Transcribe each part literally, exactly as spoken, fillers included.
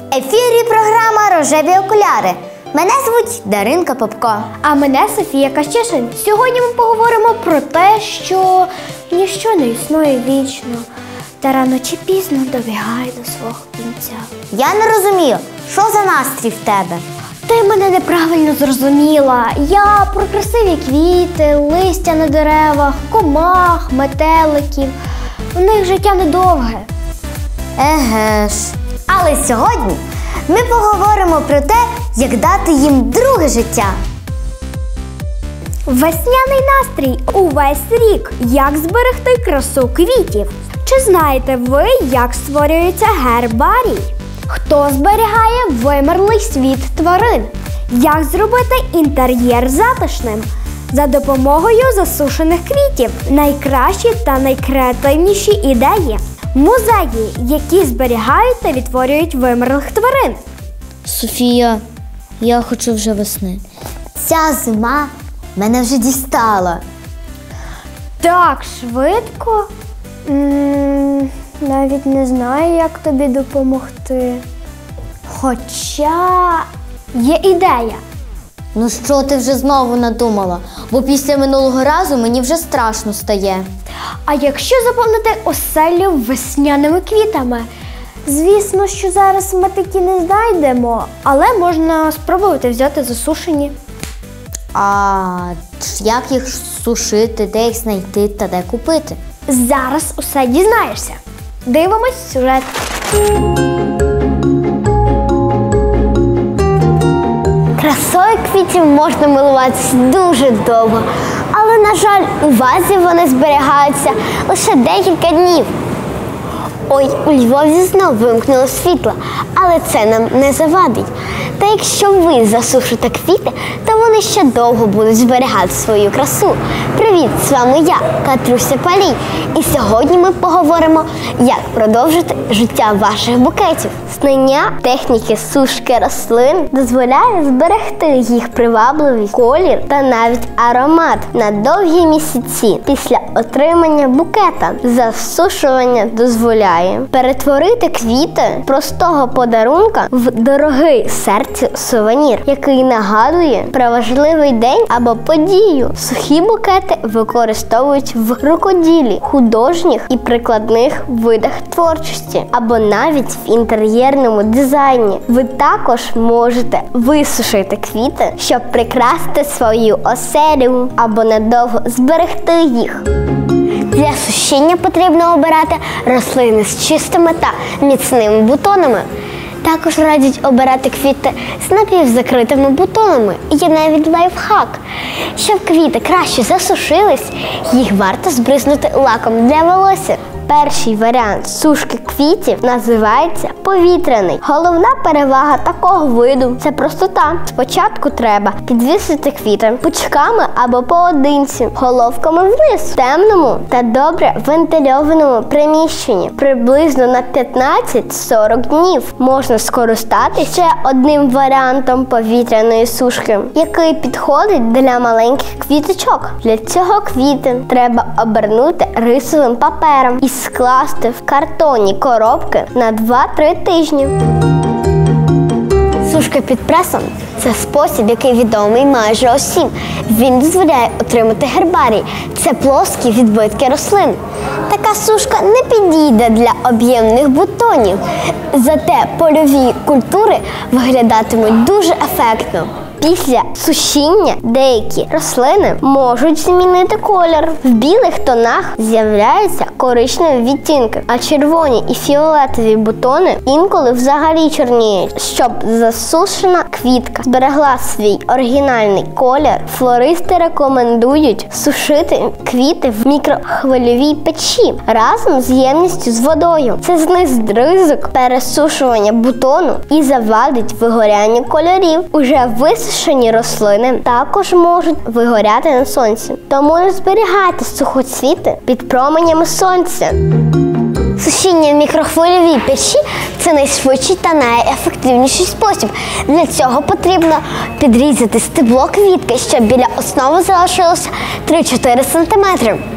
ефірі програма «Рожеві окуляри». Мене звуть Даринка Попко. А мене Софія Кащишин. Сьогодні ми поговоримо про те, що ніщо не існує вічно, та рано чи пізно добігає до свого кінця. Я не розумію, що за настрій в тебе? Ти мене неправильно зрозуміла. Я про красиві квіти, листя на деревах, комах, метеликів. У них життя недовге. Еге ж. Але сьогодні ми поговоримо про те, як дати їм друге життя. Весняний настрій увесь рік. Як зберегти красу квітів? Чи знаєте ви, як створюється гербарій? Хто зберігає вимерлий світ тварин? Як зробити інтер'єр затишним? За допомогою засушених квітів. Найкращі та найкреативніші ідеї. Музеї, які зберігають та відтворюють вимерлих тварин. Софія, я хочу вже весни. Ця зима мене вже дістала. Так швидко? М-м, навіть не знаю, як тобі допомогти. Хоча є ідея. Ну що ти вже знову надумала? Бо після минулого разу мені вже страшно стає. А якщо заповнити оселю весняними квітами? Звісно, що зараз ми такі не знайдемо, але можна спробувати взяти засушені. А як їх сушити, де їх знайти та де купити? Зараз усе дізнаєшся. Дивимось сюжет. Красою квітів можна милуватися дуже довго, але, на жаль, у вазі вони зберігаються лише декілька днів. Ой, у Львові знову вимкнуло світло, але це нам не завадить. Та якщо ви засушите квіти, то вони ще довго будуть зберігати свою красу. Привіт, з вами я, Катруся Палій. І сьогодні ми поговоримо, як продовжити життя ваших букетів. Знання техніки сушки рослин дозволяє зберегти їх привабливий колір та навіть аромат на довгі місяці. Після отримання букета засушування дозволяє перетворити квіти простого подарунка в дорогий серцю сувенір, який нагадує про важливий день або подію. Сухі букети використовують в рукоділлі, художніх і прикладних видах творчості, або навіть в інтер'єрному дизайні. Ви також можете висушити квіти, щоб прикрасити свою оселю або надовго зберегти їх. Для сушіння потрібно обирати рослини з чистими та міцними бутонами. Також радять обирати квіти з напівзакритими бутонами. Є навіть лайфхак. Щоб квіти краще засушились, їх варто збризнути лаком для волосся. Перший варіант сушки квітів називається повітряний. Головна перевага такого виду – це простота. Спочатку треба підвісити квіти пучками або поодинці, головками вниз, в темному та добре вентильованому приміщенні. Приблизно на п'ятнадцять-сорок днів можна скористатися ще одним варіантом повітряної сушки, який підходить для маленьких квіточок. Для цього квіти треба обернути рисовим папером і скласти в картонні коробки на два-три тижні. Сушка під пресом – це спосіб, який відомий майже усім. Він дозволяє отримати гербарій. Це плоскі відбитки рослин. Така сушка не підійде для об'ємних бутонів, зате польові культури виглядатимуть дуже ефектно. Після сушіння деякі рослини можуть змінити колір. В білих тонах з'являються коричневі відтінки, а червоні і фіолетові бутони інколи взагалі чорніють. Щоб засушена квітка зберегла свій оригінальний колір, флористи рекомендують сушити квіти в мікрохвильовій печі разом з ємністю з водою. Це знизить ризик пересушування бутону і завадить вигоряння кольорів. Уже висушені рослини також можуть вигоряти на сонці, тому не зберігайте сухоцвіти під променями сонця. Сушіння в мікрохвильовій печі – це найшвидший та найефективніший спосіб. Для цього потрібно підрізати стебло квітки, щоб біля основи залишилося три-чотири сантиметри.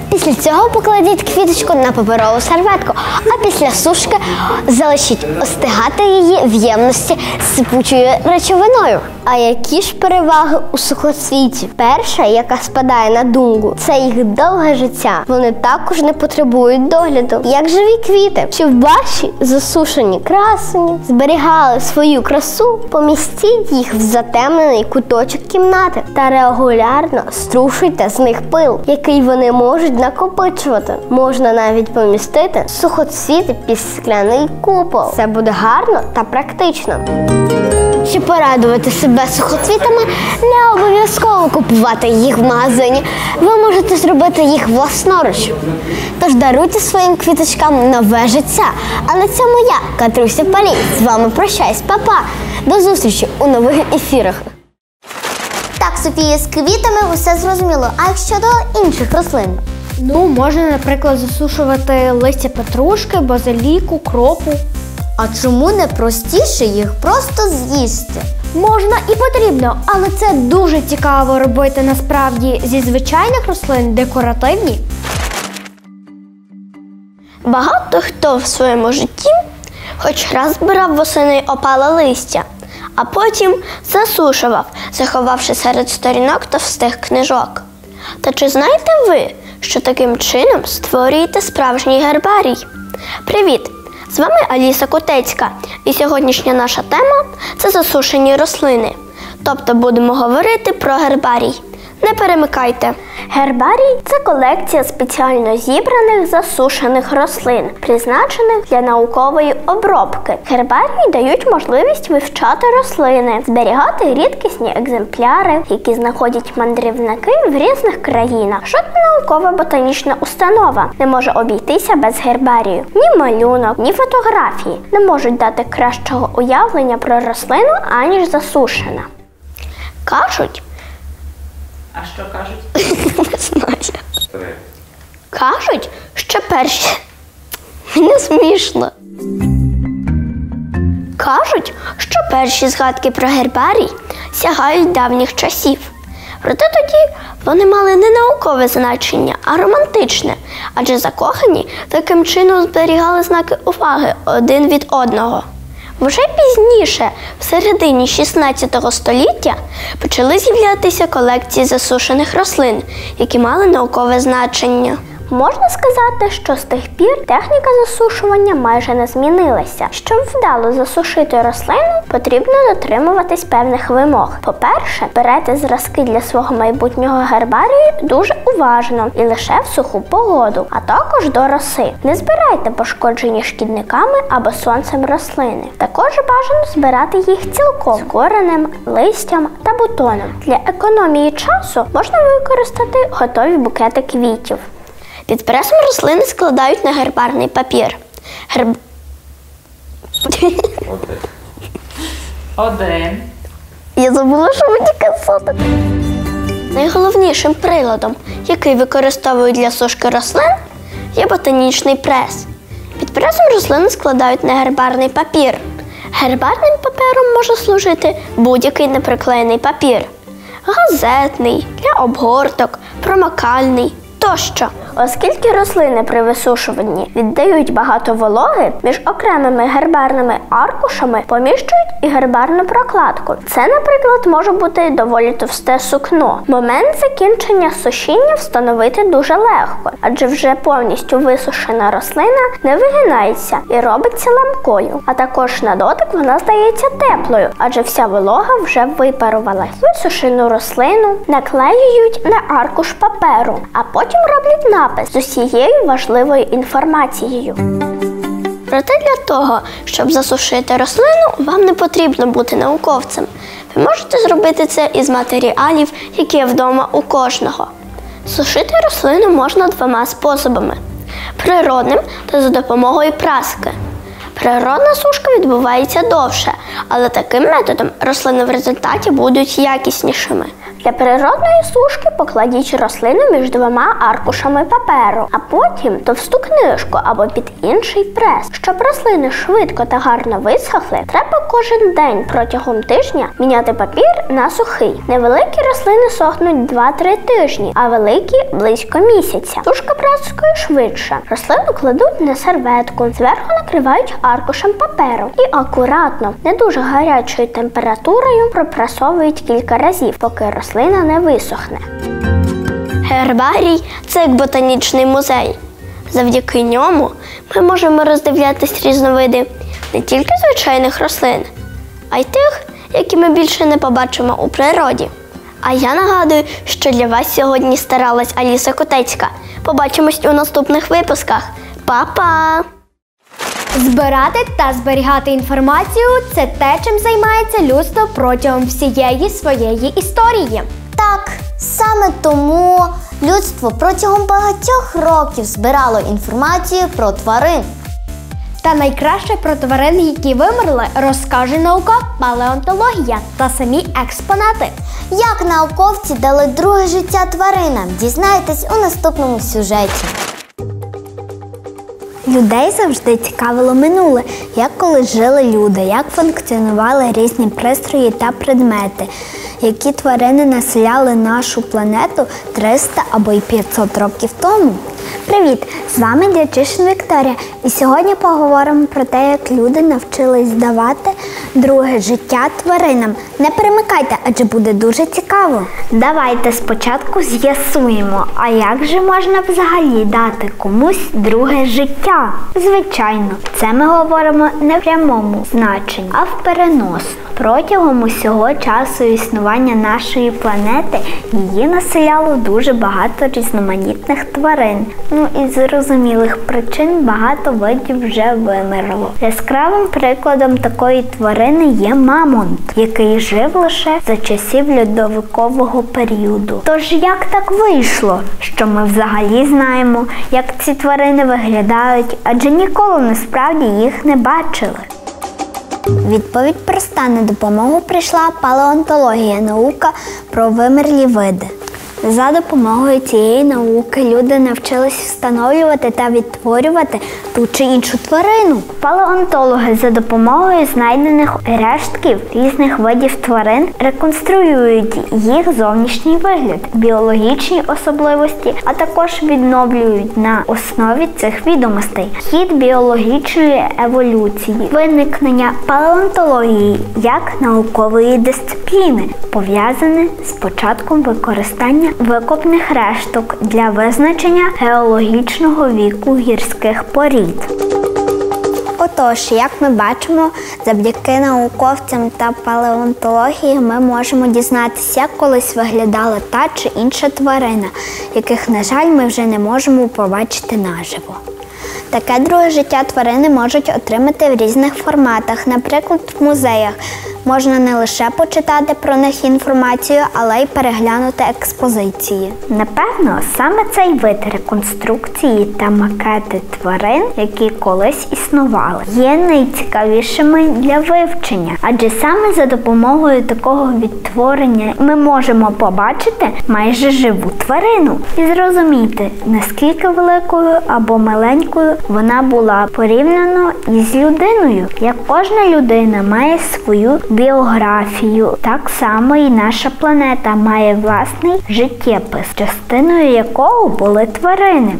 Після цього покладіть квіточку на паперову серветку, а після сушки залишіть остигати її в ємності з сипучою речовиною. А які ж переваги у сухоцвітів? Перша, яка спадає на думку, це їх довге життя. Вони також не потребують догляду, як живі квіти. Щоб ваші засушені красені зберігали свою красу, помістіть їх в затемнений куточок кімнати та регулярно струшуйте з них пил, який вони можуть накопичувати. Можна навіть помістити сухоцвіти під скляний купол. Це буде гарно та практично. Щоб порадувати себе сухоцвітами, не обов'язково купувати їх в магазині. Ви можете зробити їх власноруч. Тож даруйте своїм квіточкам нове життя. А на цьому я, Катруся Палій, з вами прощаюсь. Па-па! До зустрічі у нових ефірах. Так, Софія, з квітами усе зрозуміло. А як щодо інших рослин? Ну, можна, наприклад, засушувати листя петрушки, базиліку, кропу. А чому не простіше їх просто з'їсти? Можна і потрібно, але це дуже цікаво робити насправді зі звичайних рослин декоративні. Багато хто в своєму житті хоч раз збирав восени опале листя, а потім засушував, заховавши серед сторінок товстих книжок. Та чи знаєте ви, що таким чином створюєте справжній гербарій? Привіт! З вами Аліса Котецька, і сьогоднішня наша тема – це засушені рослини. Тобто будемо говорити про гербарій. Не перемикайте. Гербарій – це колекція спеціально зібраних засушених рослин, призначених для наукової обробки. Гербарії дають можливість вивчати рослини, зберігати рідкісні екземпляри, які знаходять мандрівники в різних країнах. Жодна наукова ботанічна установа не може обійтися без гербарію. Ні малюнок, ні фотографії не можуть дати кращого уявлення про рослину, аніж засушена. Кажуть, А що кажуть? не знаю. Кажуть, що перші... Не смішно. Кажуть, що перші згадки про гербарій сягають давніх часів. Проте тоді вони мали не наукове значення, а романтичне, адже закохані таким чином зберігали знаки уваги один від одного. Вже пізніше, в середині шістнадцятого століття, почали з'являтися колекції засушених рослин, які мали наукове значення. Можна сказати, що з тих пір техніка засушування майже не змінилася. Щоб вдало засушити рослину, потрібно дотримуватись певних вимог. По-перше, берете зразки для свого майбутнього гербарію дуже уважно і лише в суху погоду, а також до роси. Не збирайте пошкоджені шкідниками або сонцем рослини. Також бажано збирати їх цілком з коренем, листям та бутоном. Для економії часу можна використати готові букети квітів. Під пресом рослини складають на гербарний папір. Герб... Один. Я забула, що мені казати. Найголовнішим приладом, який використовують для сушки рослин, є ботанічний прес. Під пресом рослини складають на гербарний папір. Гербарним папером може служити будь-який неприклеєний папір. Газетний, для обгорток, промокальний тощо. Оскільки рослини при висушуванні віддають багато вологи, між окремими гербарними аркушами поміщують і гербарну прокладку. Це, наприклад, може бути доволі товсте сукно. Момент закінчення сушіння встановити дуже легко, адже вже повністю висушена рослина не вигинається і робиться ламкою. А також на дотик вона здається теплою, адже вся волога вже випарувалась. Висушену рослину наклеюють на аркуш паперу, а потім роблять напис з усією важливою інформацією. Проте для того, щоб засушити рослину, вам не потрібно бути науковцем. Ви можете зробити це із матеріалів, які є вдома у кожного. Сушити рослину можна двома способами – природним та за допомогою праски. Природна сушка відбувається довше, але таким методом рослини в результаті будуть якіснішими. Для природної сушки покладіть рослину між двома аркушами паперу, а потім товсту книжку або під інший прес. Щоб рослини швидко та гарно висохли, треба кожен день протягом тижня міняти папір на сухий. Невеликі рослини сохнуть два-три тижні, а великі – близько місяця. Сушка праскою швидше. Рослину кладуть на серветку, зверху накривають аркушем паперу і акуратно, не дуже гарячою температурою пропрасовують кілька разів, поки рослина не висохне. Гербарій – це як ботанічний музей. Завдяки ньому ми можемо роздивлятись різновиди не тільки звичайних рослин, а й тих, які ми більше не побачимо у природі. А я нагадую, що для вас сьогодні старалась Аліса Котецька. Побачимось у наступних випусках. Па-па! Збирати та зберігати інформацію – це те, чим займається людство протягом всієї своєї історії. Так, саме тому людство протягом багатьох років збирало інформацію про тварин. Та найкраще про тварин, які вимерли, розкаже наука, палеонтологія та самі експонати. Як науковці дали друге життя тваринам, дізнаєтесь у наступному сюжеті. Людей завжди цікавило минуле, як колись жили люди, як функціонували різні пристрої та предмети, які тварини населяли нашу планету триста або й п'ятсот років тому. Привіт! З вами Дячишин Вікторія, і сьогодні поговоримо про те, як люди навчились давати друге життя тваринам. Не перемикайте, адже буде дуже цікаво. Давайте спочатку з'ясуємо, а як же можна взагалі дати комусь друге життя? Звичайно, це ми говоримо не в прямому значенні, а в переносному. Протягом усього часу існування нашої планети її населяло дуже багато різноманітних тварин. Ну і з зрозумілих причин багато видів вже вимерло. Яскравим прикладом такої тварини є мамонт, який жив лише за часів льодовикового періоду. Тож як так вийшло, що ми взагалі знаємо, як ці тварини виглядають, адже ніколи насправді їх не бачили? Відповідь проста. На допомогу прийшла палеонтологія – наука про вимерлі види. За допомогою цієї науки люди навчились встановлювати та відтворювати ту чи іншу тварину. Палеонтологи за допомогою знайдених рештків різних видів тварин реконструюють їх зовнішній вигляд, біологічні особливості, а також відновлюють на основі цих відомостей хід біологічної еволюції, виникнення палеонтології як наукової дисципліни, пов'язане з початком використання викопних решток для визначення геологічного віку гірських порід. Отож, як ми бачимо, завдяки науковцям та палеонтології ми можемо дізнатися, як колись виглядала та чи інша тварина, яких, на жаль, ми вже не можемо побачити наживо. Таке друге життя тварини можуть отримати в різних форматах, наприклад, в музеях. Можна не лише почитати про них інформацію, але й переглянути експозиції. Напевно, саме цей вид реконструкції та макети тварин, які колись існували, є найцікавішими для вивчення. Адже саме за допомогою такого відтворення ми можемо побачити майже живу тварину і зрозуміти, наскільки великою або маленькою вона була порівняно із людиною. Як кожна людина має свою біографію, так само і наша планета має власний життєпис, частиною якого були тварини.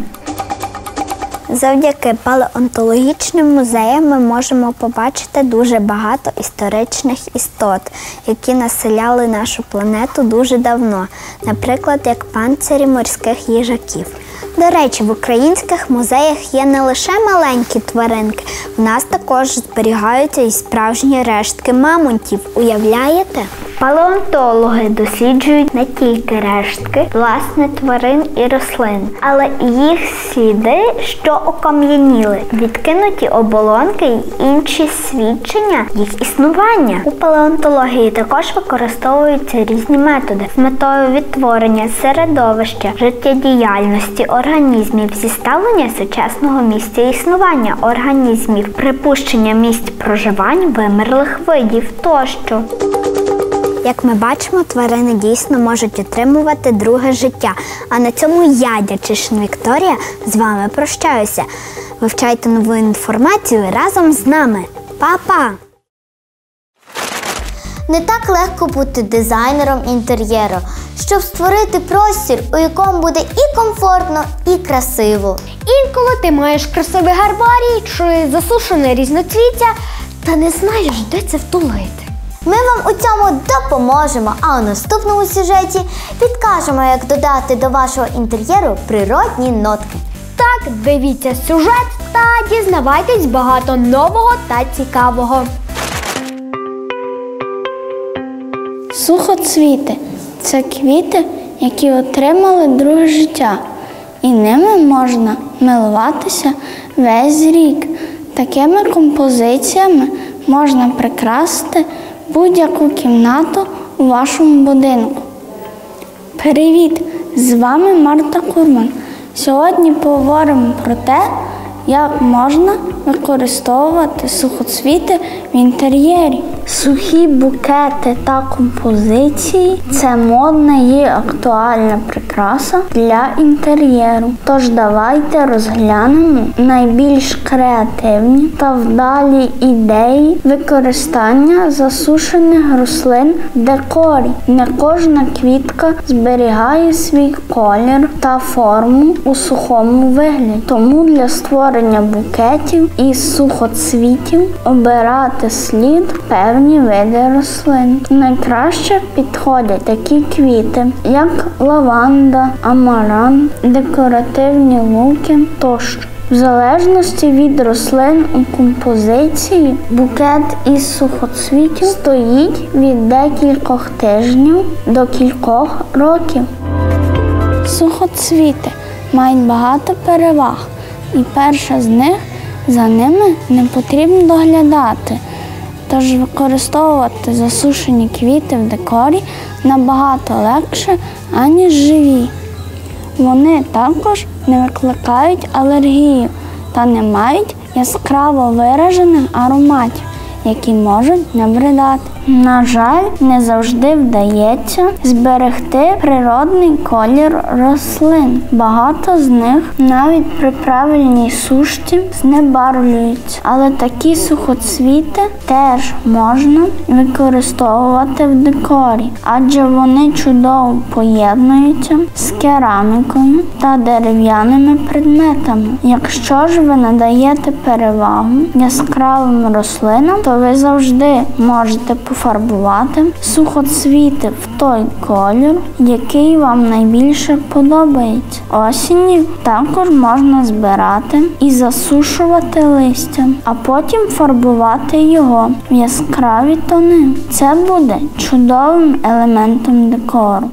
Завдяки палеонтологічним музеям ми можемо побачити дуже багато історичних істот, які населяли нашу планету дуже давно, наприклад, як панцирі морських їжаків. До речі, в українських музеях є не лише маленькі тваринки, в нас також зберігаються і справжні рештки мамонтів. Уявляєте? Палеонтологи досліджують не тільки рештки, власне, тварин і рослин, але і їх сліди, що окам'яніли, відкинуті оболонки й інші свідчення їх існування. У палеонтології також використовуються різні методи з метою відтворення середовища, життєдіяльності організмів, зіставлення сучасного місця існування організмів, припущення місць проживань вимерлих видів тощо. Як ми бачимо, тварини дійсно можуть отримувати друге життя. А на цьому я, Дячишин Вікторія, з вами прощаюся. Вивчайте нову інформацію разом з нами. Па-па! Не так легко бути дизайнером інтер'єру, щоб створити простір, у якому буде і комфортно, і красиво. Інколи ти маєш красивий гарбарій чи засушене різноцвіття, та не знаєш, де це втулити. Ми вам у цьому допоможемо, а у наступному сюжеті підкажемо, як додати до вашого інтер'єру природні нотки. Так, дивіться сюжет та дізнавайтесь багато нового та цікавого. Сухоцвіти – це квіти, які отримали друге життя, і ними можна милуватися весь рік. Такими композиціями можна прикрасити будь-яку кімнату у вашому будинку. Привіт! З вами Марта Курман. Сьогодні поговоримо про те, як можна використовувати сухоцвіти в інтер'єрі. Сухі букети та композиції – це модна і актуальна прикраса для інтер'єру. Тож давайте розглянемо найбільш креативні та вдалі ідеї використання засушених рослин в декорі. Не кожна квітка зберігає свій колір та форму у сухому вигляді. Тому для створення букетів із сухоцвітів обирати слід певні види рослин. Найкраще підходять такі квіти, як лаванда, амарант, декоративні луки тощо. В залежності від рослин у композиції букет із сухоцвітів стоїть від декількох тижнів до кількох років. Сухоцвіти мають багато переваг, і перша з них – за ними не потрібно доглядати. Тож використовувати засушені квіти в декорі набагато легше, аніж живі. Вони також не викликають алергію та не мають яскраво виражених ароматів, які можуть набридати. На жаль, не завжди вдається зберегти природний колір рослин. Багато з них навіть при правильній сушці знебарвлюються. Але такі сухоцвіти теж можна використовувати в декорі, адже вони чудово поєднуються з керамікою та дерев'яними предметами. Якщо ж ви надаєте перевагу яскравим рослинам, то ви завжди можете пофарбувати сухоцвіти в той колір, який вам найбільше подобається. Осінню також можна збирати і засушувати листя, а потім фарбувати його в яскраві тони. Це буде чудовим елементом декору.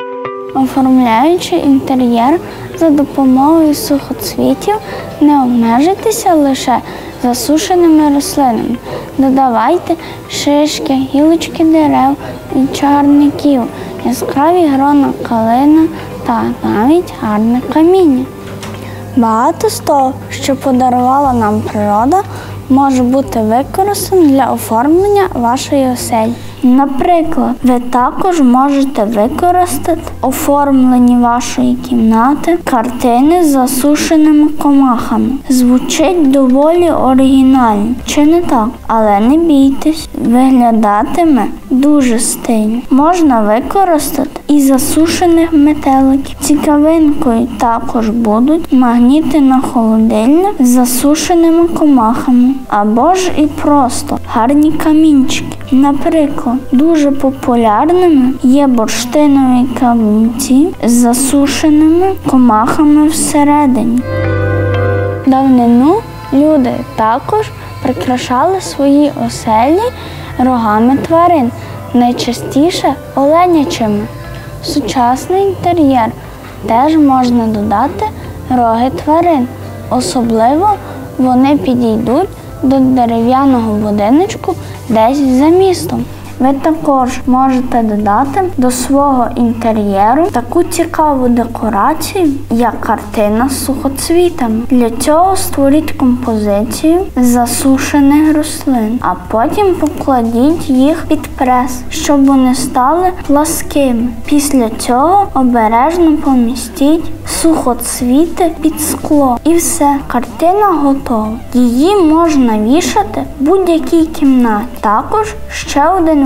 Оформляючи інтер'єр за допомогою сухоцвітів, не обмежуйтеся лише засушеними рослинами. Додавайте шишки, гілочки дерев і чагарників, яскраві грона калина та навіть гарне каміння. Багато з того, що подарувала нам природа, може бути використано для оформлення вашої оселі. Наприклад, ви також можете використати в оформленні вашої кімнати картини з засушеними комахами. Звучить доволі оригінально, чи не так? Але не бійтесь, виглядатиме дуже стильно. Можна використати і засушених метеликів. Цікавинкою також будуть магніти на холодильник з засушеними комахами. Або ж і просто гарні камінчики. Наприклад, дуже популярними є бурштинові камінці з засушеними комахами всередині. В давнину люди також прикрашали свої оселі рогами тварин, найчастіше оленячими. В сучасний інтер'єр теж можна додати роги тварин. Особливо вони підійдуть до дерев'яного будиночку десь за містом. Ви також можете додати до свого інтер'єру таку цікаву декорацію, як картина з сухоцвітами. Для цього створіть композицію з засушених рослин, а потім покладіть їх під прес, щоб вони стали пласкими. Після цього обережно помістіть сухоцвіти під скло. І все, картина готова. Її можна вішати в будь-якій кімнаті. Також ще один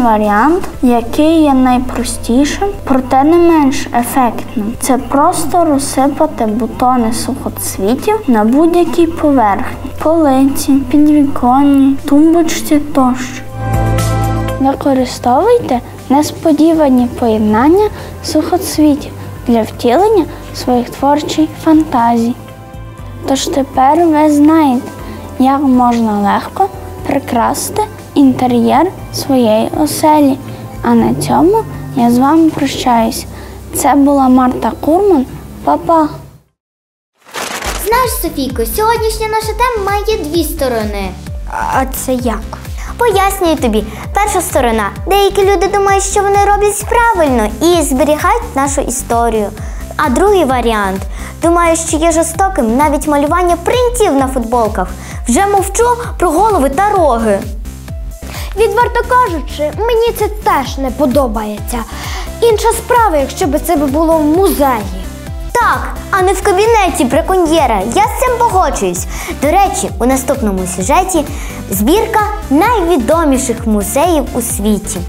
варіант, який є найпростішим, проте не менш ефектним. Це просто розсипати бутони сухоцвітів на будь-якій поверхні – полиці, підвіконні, тумбочці тощо. Використовуйте несподівані поєднання сухоцвітів для втілення своїх творчих фантазій. Тож тепер ви знаєте, як можна легко прикрасити інтер'єр своєї оселі. А на цьому я з вами прощаюсь. Це була Марта Курман. Па-па! Знаєш, Софійко, сьогоднішня наша тема має дві сторони. А це як? Пояснюю тобі. Перша сторона. Деякі люди думають, що вони роблять правильно і зберігають нашу історію. А другий варіант. Думаю, що є жорстоким навіть малювання принтів на футболках. Вже мовчу про голови та роги. Відверто кажучи, мені це теж не подобається. Інша справа, якщо б це було в музеї. Так, а не в кабінеті браконьєра. Я з цим погоджуюсь. До речі, у наступному сюжеті збірка найвідоміших музеїв у світі.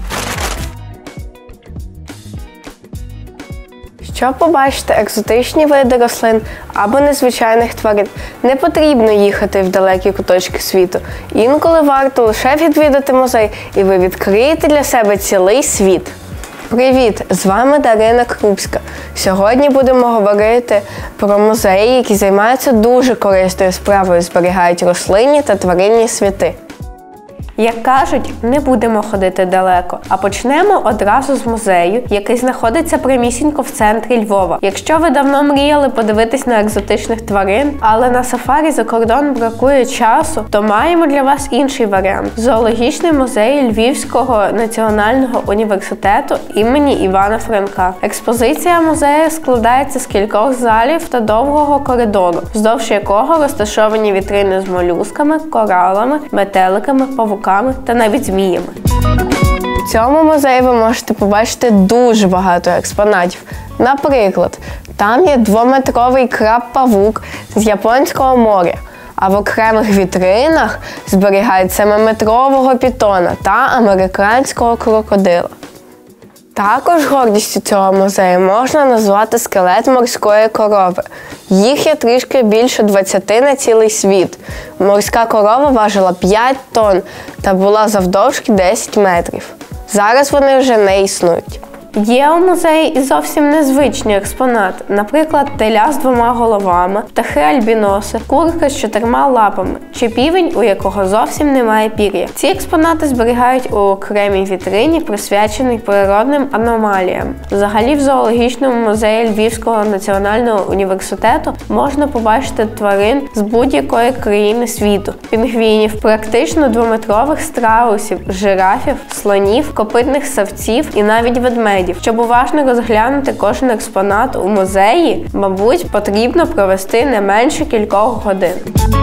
Щоб побачити екзотичні види рослин або незвичайних тварин, не потрібно їхати в далекі куточки світу. Інколи варто лише відвідати музей, і ви відкриєте для себе цілий світ. Привіт! З вами Дарина Крупська. Сьогодні будемо говорити про музеї, які займаються дуже корисною справою, зберігають рослинні та тваринні світи. Як кажуть, не будемо ходити далеко, а почнемо одразу з музею, який знаходиться прямісінько в центрі Львова. Якщо ви давно мріяли подивитись на екзотичних тварин, але на сафарі за кордон бракує часу, то маємо для вас інший варіант – зоологічний музей Львівського національного університету імені Івана Франка. Експозиція музею складається з кількох залів та довгого коридору, вздовж якого розташовані вітрини з молюсками, коралами, метеликами, павуками та навіть зміями. В цьому музеї ви можете побачити дуже багато експонатів. Наприклад, там є двометровий краб-павук з Японського моря, а в окремих вітринах зберігають семиметрового пітона та американського крокодила. Також гордістю цього музею можна назвати скелет морської корови. Їх є трішки більше двадцяти на цілий світ. Морська корова важила п'ять тонн та була завдовжки десять метрів. Зараз вони вже не існують. Є у музеї і зовсім незвичні експонати, наприклад, теля з двома головами, птахи-альбіноси, курка з чотирма лапами, чи півень, у якого зовсім немає пір'я. Ці експонати зберігають у окремій вітрині, присвяченій природним аномаліям. Взагалі в зоологічному музеї Львівського національного університету можна побачити тварин з будь-якої країни світу. Пінгвінів, практично двометрових страусів, жирафів, слонів, копитних савців і навіть ведмедів. Щоб уважно розглянути кожен експонат у музеї, мабуть, потрібно провести не менше кількох годин.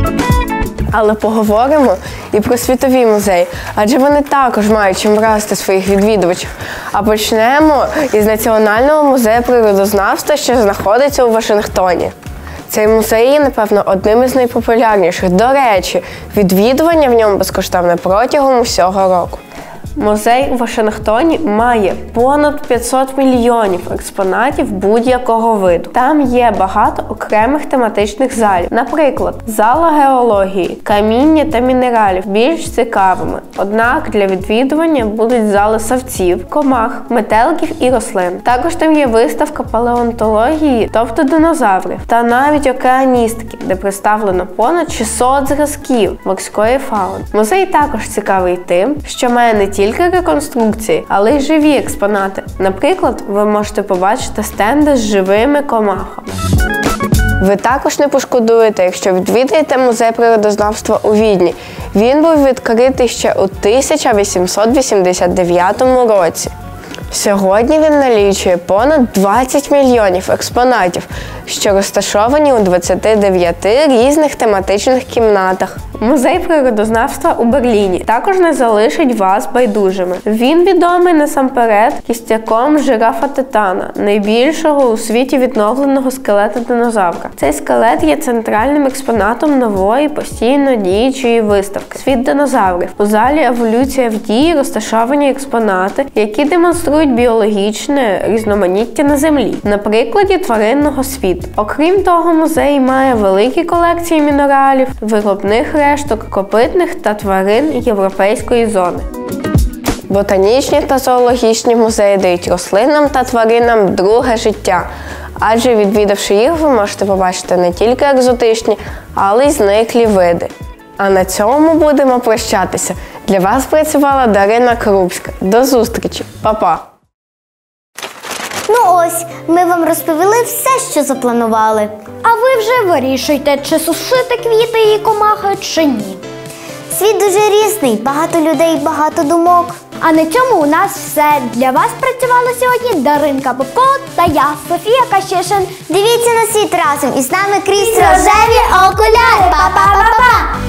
Але поговоримо і про світові музеї, адже вони також мають чим вразити своїх відвідувачів. А почнемо із Національного музею природознавства, що знаходиться у Вашингтоні. Цей музей є, напевно, одним із найпопулярніших. До речі, відвідування в ньому безкоштовне протягом усього року. Музей у Вашингтоні має понад п'ятсот мільйонів експонатів будь-якого виду. Там є багато окремих тематичних залів. Наприклад, зала геології, каміння та мінералів більш цікавими. Однак для відвідування будуть зали савців, комах, метеликів і рослин. Також там є виставка палеонтології, тобто динозаврів, та навіть океаністики, де представлено понад шістсот зразків морської фауни. Музей також цікавий тим, що має не тільки тільки реконструкції, але й живі експонати. Наприклад, ви можете побачити стенди з живими комахами. Ви також не пошкодуєте, якщо відвідаєте музей природознавства у Відні. Він був відкритий ще у тисяча вісімсот вісімдесят дев'ятому році. Сьогодні він налічує понад двадцять мільйонів експонатів, що розташовані у двадцяти дев'яти різних тематичних кімнатах. Музей природознавства у Берліні також не залишить вас байдужими. Він відомий насамперед кістяком жирафа Титана, найбільшого у світі відновленого скелета динозавра. Цей скелет є центральним експонатом нової, постійно діючої виставки «Світ динозаврів». У залі «Еволюція в дії» розташовані експонати, які демонструють біологічне різноманіття на Землі, на прикладі тваринного світу. Окрім того, музей має великі колекції мінералів, виробних решток, копитних та тварин європейської зони. Ботанічні та зоологічні музеї дають рослинам та тваринам друге життя. Адже відвідавши їх, ви можете побачити не тільки екзотичні, але й зниклі види. А на цьому будемо прощатися. Для вас працювала Дарина Крупська. До зустрічі. Па-па! Ну ось, ми вам розповіли все, що запланували. А ви вже вирішуйте, чи сушити квіти і комахи, чи ні. Світ дуже різний, багато людей, багато думок. А на цьому у нас все. Для вас працювали сьогодні Даринка Попко та я, Софія Кащишин. Дивіться на світ разом, і з нами крізь рожеві окуляри. Па-па-па-па!